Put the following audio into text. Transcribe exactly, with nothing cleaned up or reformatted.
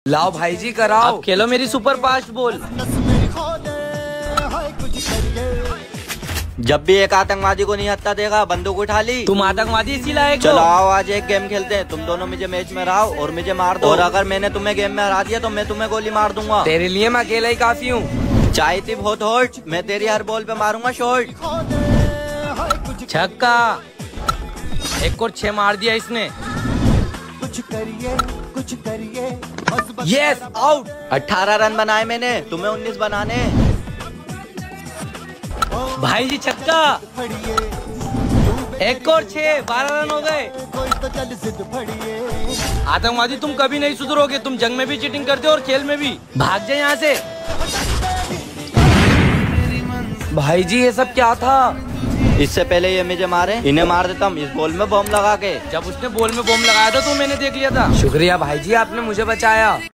लाओ भाई जी कराओ। अब खेलो मेरी सुपर फास्ट बॉल। जब भी एक आतंकवादी को नहीं हत्या देगा बंदूक उठा ली। तुम आतंकवादी इसी लायक हो। चलो आओ आज एक गेम खेलते हैं। तुम दोनों मुझे मैच में रहो और मुझे मार दो, और अगर मैंने तुम्हें गेम में हरा दिया तो मैं तुम्हें गोली मार दूंगा। तेरे लिए मैं अकेला ही काफी हूँ। चाय थी बहुत हॉट, मैं तेरी हर बॉल पे मारूंगा शॉट। छक्का। एक और छह मार दिया इसने। कुछ करिए कुछ करिए। Yes out. अठारह रन बनाए मैंने, तुम्हें उन्नीस बनाने। भाई जी छक्का। एक और छह, बारह रन हो गए। आतंकवादी तुम कभी नहीं सुधरोगे। तुम जंग में भी चीटिंग करते हो और खेल में भी। भाग जाए यहाँ से। भाई जी ये सब क्या था? इससे पहले ये मुझे मारे, इन्हें मार देता हूँ इस बॉल में बम लगा के। जब उसने बॉल में बम लगाया था तो मैंने देख लिया था। शुक्रिया भाई जी आपने मुझे बचाया।